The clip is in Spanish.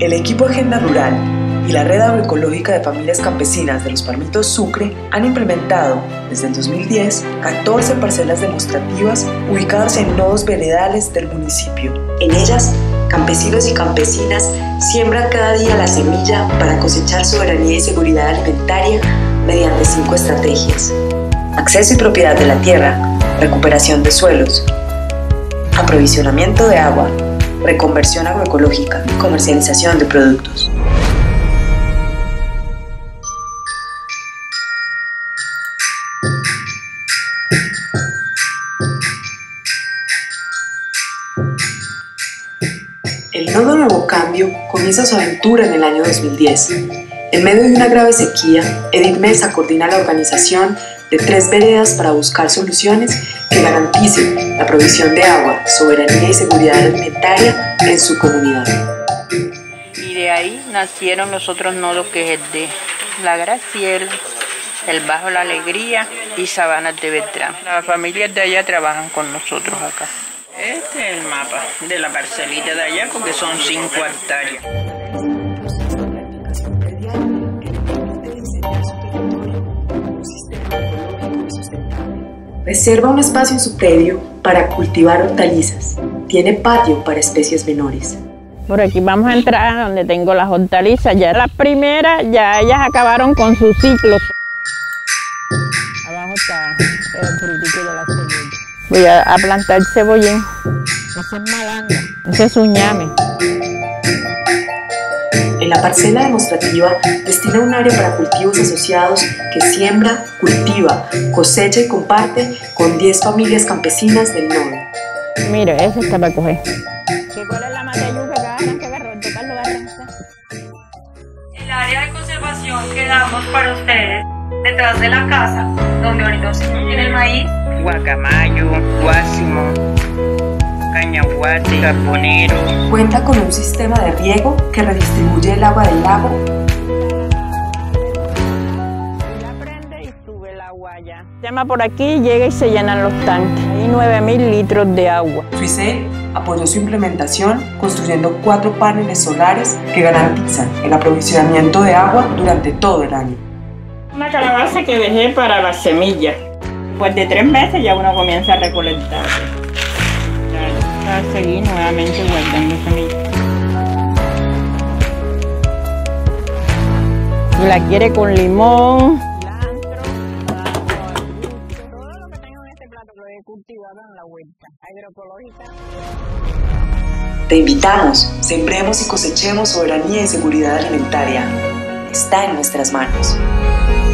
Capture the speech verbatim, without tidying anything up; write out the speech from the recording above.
El equipo Agenda Rural y la Red Agroecológica de Familias Campesinas de los Palmitos Sucre han implementado desde el dos mil diez catorce parcelas demostrativas ubicadas en nodos veredales del municipio. En ellas, campesinos y campesinas siembran cada día la semilla para cosechar soberanía y seguridad alimentaria mediante cinco estrategias: acceso y propiedad de la tierra, recuperación de suelos, aprovisionamiento de agua, reconversión agroecológica y comercialización de productos. El nodo Nuevo Cambio comienza su aventura en el año dos mil diez. En medio de una grave sequía, Edith Mesa coordina la organización de tres veredas para buscar soluciones que garanticen la provisión de agua, soberanía y seguridad alimentaria en su comunidad. Y de ahí nacieron los otros nodos, que es el de La Graciela, el Bajo La Alegría y Sabanas de Beltrán. Las familias de allá trabajan con nosotros acá. Este es el mapa de la parcelita de allá, porque son cinco hectáreas. Reserva un espacio en su predio para cultivar hortalizas. Tiene patio para especies menores. Por aquí vamos a entrar donde tengo las hortalizas. Ya las primeras, ya ellas acabaron con sus ciclos. Abajo está el frutico de la cebolla. Voy a, a plantar cebollín. Ese es malanga. Ese es un ñame. En la parcela demostrativa destina un área para cultivos asociados que siembra, cultiva, cosecha y comparte con diez familias campesinas del nodo. Mire, ese está para coger. ¿Cuál es la matayuca que agarran, que agarran, tocarlo, agarran? El área de conservación que damos para ustedes detrás de la casa, donde ahorita se tiene el maíz, Guacamayo, guásimo, cañahuate, carbonero. Cuenta con un sistema de riego que redistribuye el agua del lago. La prende y sube el agua allá. Llama por aquí, llega y se llenan los tanques. Hay nueve mil litros de agua. Suicel apoyó su implementación construyendo cuatro paneles solares que garantizan el aprovisionamiento de agua durante todo el año. Una calabaza que dejé para las semillas. Después de tres meses ya uno comienza a recolectar. A seguir nuevamente guardando semillas. Y la quiere con limón. Cilantro, todo lo que tengo en este plato lo he cultivado en la huerta agroecológica. Te invitamos, sembremos y cosechemos soberanía y seguridad alimentaria. Está en nuestras manos.